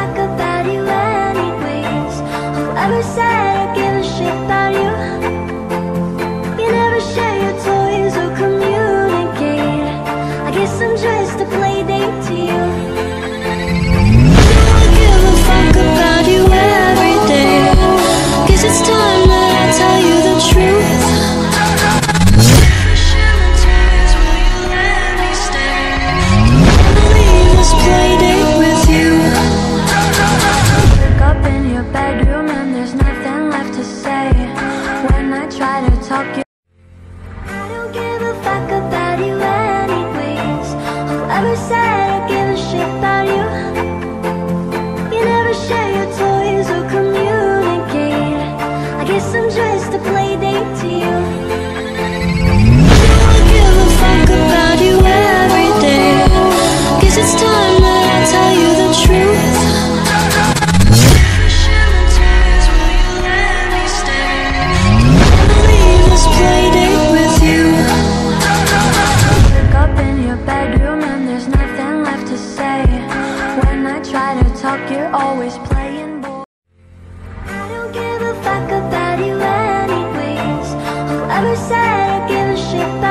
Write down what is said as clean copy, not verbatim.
fuck about you anyways. Whoever said I give a shit about you. You never share your toys or communicate. I guess I'm just a play date to you. I give a fuck about you every day. Guess it's time that I tell you the truth. Play date with you. Wake up in your bedroom and there's nothing left to say. When I try to talk you, I don't give a fuck about you anyways. Whoever said I give a shit about you. You never share your toys or communicate. I guess I'm just a play date to you. I give a fuck about you every day. Guess it's time that I tell you the truth. Leave this play date with you. Wake up in your bedroom and there's nothing left to say. When I try to talk, you're always playing ball. I don't give a fuck about you anyways. Whoever said I give a shit.